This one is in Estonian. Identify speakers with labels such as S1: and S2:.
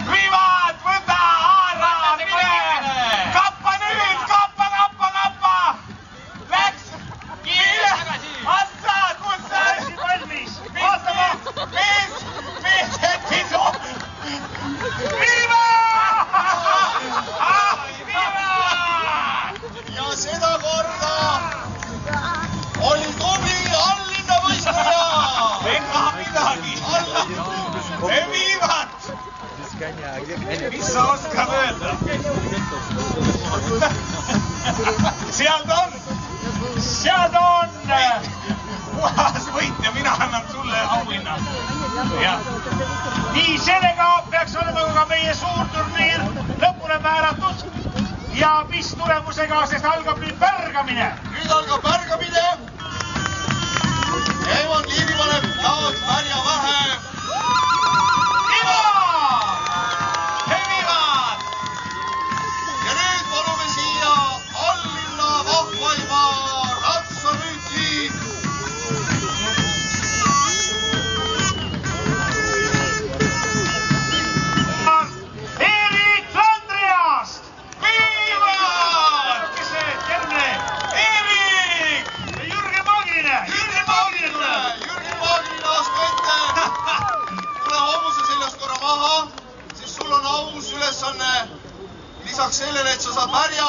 S1: Viivad, võta, haara, mine! Kappa nüüd, kappa! Läks! Kiire! Assa, kus sa oled valmis? Vaatama! Mees jättis oma!
S2: Ja seda korda oli tubli Allinna võistleja!
S1: Ega midagi! Viivad! Mis sa oskad öelda? Seal ta on! Puhas võitja, mina annan sulle auhinna. Nii, sellega peaks olema ka meie suurturniir lõpule määratud ja mis tulemusega, sest algab nüüd pärgamine.
S2: Nüüd algab pärgamine. Eeman Liivi paneb jaoks pärja vahe. Ja nüüd palume siia Allinna vahvaima ratsamüüti.
S1: Erik Landriast! Viivad! Kes see terve? Erik! Jürgen Magine!
S2: Jürgen Magine astu ette. Tule hommuse seljast korra maha, siis sul on aus ülesanne. Lisaks sellele, et sa saad märja